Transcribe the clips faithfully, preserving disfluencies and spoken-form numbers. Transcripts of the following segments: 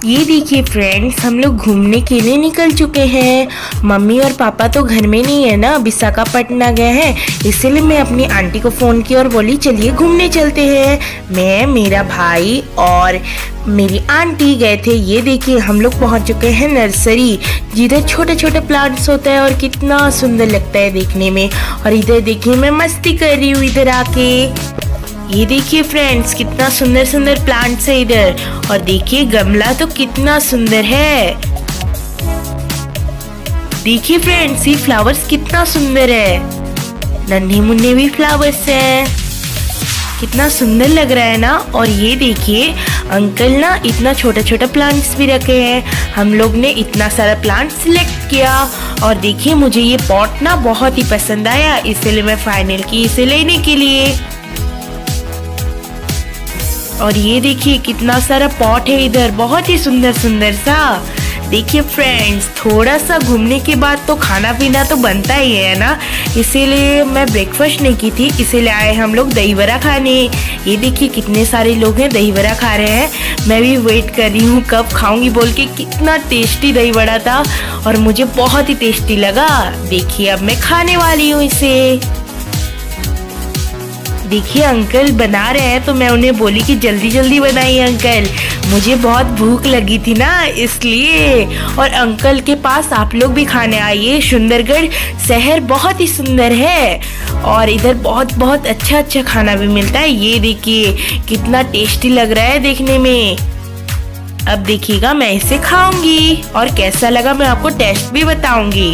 ये देखिए फ्रेंड्स, हम लोग घूमने के लिए निकल चुके हैं। मम्मी और पापा तो घर में नहीं है ना, विशाखापट्टनम गए हैं। इसलिए मैं अपनी आंटी को फ़ोन किया और बोली चलिए घूमने चलते हैं। मैं, मेरा भाई और मेरी आंटी गए थे। ये देखिए हम लोग पहुंच चुके हैं नर्सरी, जिधर छोटे छोटे प्लांट्स होता है और कितना सुंदर लगता है देखने में। और इधर देखिए मैं मस्ती कर रही हूँ इधर आके। ये देखिए फ्रेंड्स, कितना सुंदर सुंदर प्लांट्स है इधर। और देखिए गमला तो कितना सुंदर है। देखिए फ्रेंड्स, ये फ्लावर्स कितना सुंदर है। नन्हे मुन्ने भी फ्लावर्स हैं, कितना सुंदर लग रहा है ना। और ये देखिए अंकल ना इतना छोटा छोटा प्लांट्स भी रखे हैं। हम लोग ने इतना सारा प्लांट सिलेक्ट किया। और देखिए मुझे ये पॉट ना बहुत ही पसंद आया, इसलिए मैं फाइनल की इसे लेने के लिए। और ये देखिए कितना सारा पॉट है इधर, बहुत ही सुंदर सुंदर सा। देखिए फ्रेंड्स, थोड़ा सा घूमने के बाद तो खाना पीना तो बनता ही है ना। इसीलिए मैं ब्रेकफास्ट नहीं की थी, इसीलिए आए हम लोग दही बड़ा खाने। ये देखिए कितने सारे लोग हैं दही बड़ा खा रहे हैं। मैं भी वेट कर रही हूँ कब खाऊंगी बोल के। कितना टेस्टी दही बड़ा था और मुझे बहुत ही टेस्टी लगा। देखिए अब मैं खाने वाली हूँ इसे। देखिए अंकल बना रहे हैं तो मैं उन्हें बोली कि जल्दी जल्दी बनाइए अंकल, मुझे बहुत भूख लगी थी ना इसलिए। और अंकल के पास आप लोग भी खाने आइए। सुंदरगढ़ शहर बहुत ही सुंदर है और इधर बहुत बहुत अच्छा अच्छा खाना भी मिलता है। ये देखिए कितना टेस्टी लग रहा है देखने में। अब देखिएगा मैं इसे खाऊंगी और कैसा लगा मैं आपको टेस्ट भी बताऊंगी।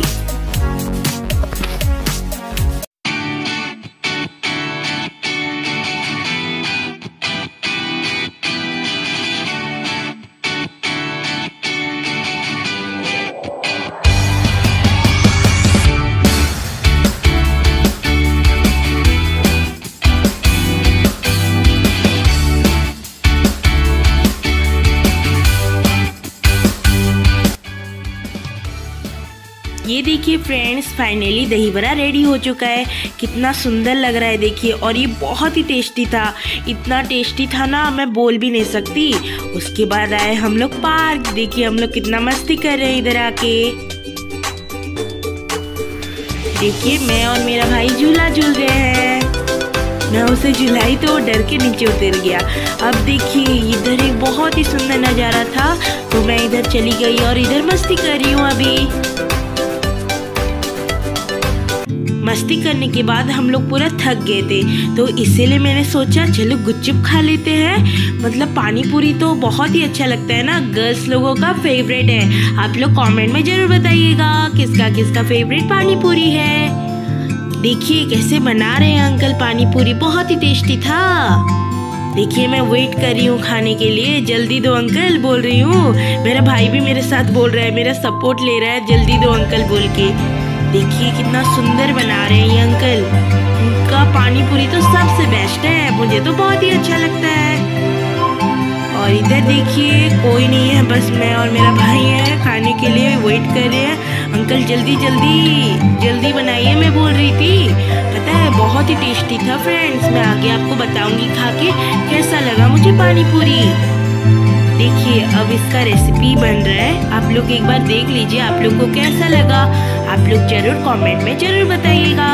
ये देखिए फ्रेंड्स, फाइनली दही बड़ा रेडी हो चुका है। कितना सुंदर लग रहा है देखिए। और ये बहुत ही टेस्टी था, इतना टेस्टी था ना मैं बोल भी नहीं सकती। उसके बाद आए हम लोग पार्क। देखिए हम लोग कितना मस्ती कर रहे हैं इधर आके। देखिए मैं और मेरा भाई झूला झूल रहे हैं। मैं उसे झुलाई तो डर के नीचे उतर गया। अब देखिए इधर एक बहुत ही सुंदर नज़ारा था तो मैं इधर चली गई और इधर मस्ती कर रही हूँ अभी। मस्ती करने के बाद हम लोग पूरा थक गए थे तो इसीलिए मैंने सोचा चलो गुपचुप खा लेते हैं। मतलब पानी पूरी तो बहुत ही अच्छा लगता है ना, गर्ल्स लोगों का फेवरेट है। आप लोग कमेंट में जरूर बताइएगा किसका किसका फेवरेट पानी पूरी है। देखिए कैसे बना रहे हैं अंकल पानी पूरी, बहुत ही टेस्टी था। देखिए मैं वेट कर रही हूँ खाने के लिए। जल्दी दो अंकल बोल रही हूँ। मेरा भाई भी मेरे साथ बोल रहा है, मेरा सपोर्ट ले रहा है जल्दी दो अंकल बोल के। देखिए कितना सुंदर बना रहे हैं ये अंकल। उनका पानी पूरी तो सबसे बेस्ट है, मुझे तो बहुत ही अच्छा लगता है। और इधर देखिए कोई नहीं है, बस मैं और मेरा भाई है खाने के लिए वेट कर रहे हैं। अंकल जल्दी जल्दी जल्दी बनाइए मैं बोल रही थी। पता है बहुत ही टेस्टी था फ्रेंड्स। मैं आगे आपको बताऊंगी खा के कैसा लगा मुझे पानी पूरी। देखिए अब इसका रेसिपी बन रहा है, आप लोग एक बार देख लीजिए आप लोग को कैसा लगा। आप लोग जरूर कमेंट में जरूर बताइएगा।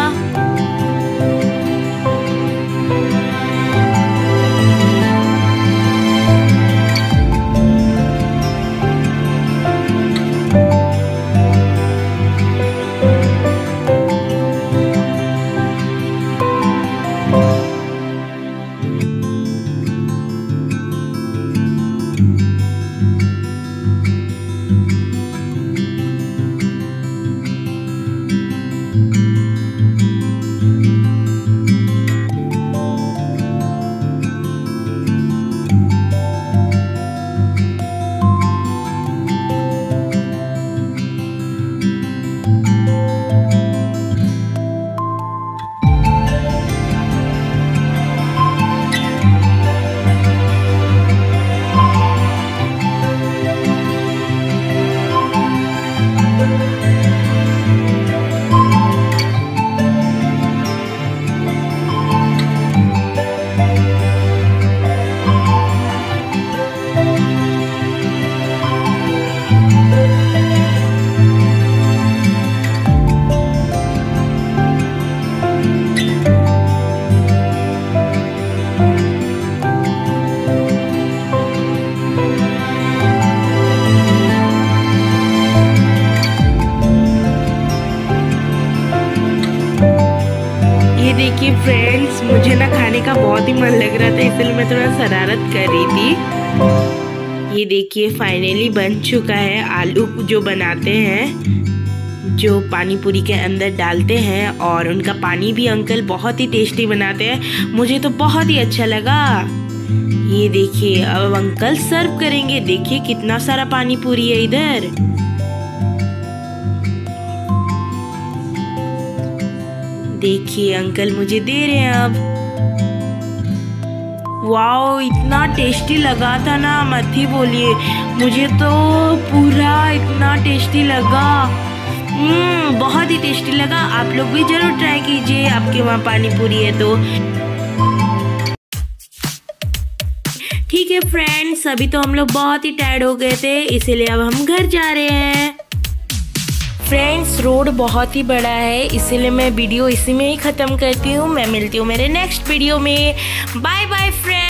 ये देखिए फ्रेंड्स, मुझे ना खाने का बहुत ही मन लग रहा था, इसलिए मैं थोड़ा शरारत कर रही थी। ये देखिए फाइनली बन चुका है। आलू जो बनाते हैं, जो पानी पूरी के अंदर डालते हैं, और उनका पानी भी अंकल बहुत ही टेस्टी बनाते हैं, मुझे तो बहुत ही अच्छा लगा। ये देखिए अब अंकल सर्व करेंगे। देखिए कितना सारा पानी पूरी है इधर। देखिए अंकल मुझे दे रहे हैं अब। वाओ, इतना टेस्टी लगा था ना, मत ही बोलिए। मुझे तो पूरा इतना टेस्टी लगा। हम्म बहुत ही टेस्टी लगा। आप लोग भी जरूर ट्राई कीजिए, आपके वहाँ पानी पूरी है तो। ठीक है फ्रेंड्स, अभी तो हम लोग बहुत ही टायर्ड हो गए थे, इसीलिए अब हम घर जा रहे हैं। फ्रेंड्स रोड बहुत ही बड़ा है, इसीलिए मैं वीडियो इसी में ही ख़त्म करती हूँ। मैं मिलती हूँ मेरे नेक्स्ट वीडियो में। Bye bye friends.